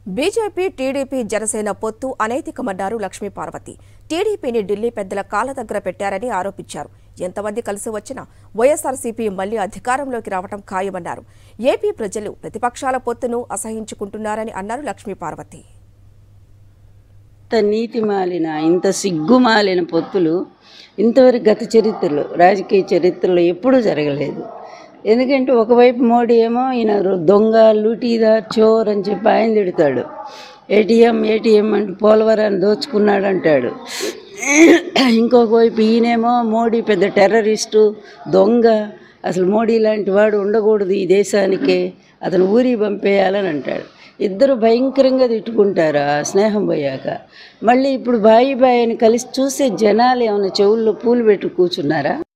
BJP, TDP, Janasena పొత్తు అనైతికమన్నారు లక్ష్మీ పార్వతి. టీడీపీని ఢిల్లీ పెద్దల కాళ్ల దగ్గర పెట్టారని ఆరోపించారు. ఎంతమంది కలిసి వచ్చినా వైఎస్ఆర్సీపీ మళ్లీ అధికారంలోకి రావడం ఖాయమన్నారు. ఏపీ ప్రజలు ప్రతిపక్షాల పొత్తును అసహించుకుంటున్నారని అన్నారు లక్ష్మీ పార్వతి. ఇంత నీతిమాలిన, ఇంత సిగ్గుమాలిన పొత్తులు ఇంతవరకు గత చరిత్రలో, రాజకీయ చరిత్రలో ఎప్పుడూ జరగలేదు. ఎందుకంటే ఒకవైపు మోడీ ఏమో ఈయన దొంగ, లూటీదార్, చోర్ అని చెప్పి ఆయన తిడతాడు. ఏటీఎం అంటూ పోలవరాన్ని దోచుకున్నాడు అంటాడు. ఇంకొక వైపు ఈయనేమో మోడీ పెద్ద టెర్రరిస్టు, దొంగ, అసలు మోడీ లాంటి వాడు ఉండకూడదు ఈ దేశానికే, అతను ఊరికి పంపేయాలని అంటాడు. ఇద్దరు భయంకరంగా తిట్టుకుంటారు ఆ స్నేహం పోయాక. మళ్ళీ ఇప్పుడు బాయి అని కలిసి చూసే జనాలు ఏమైనా చెవుల్లో పూలు పెట్టి కూర్చున్నారా?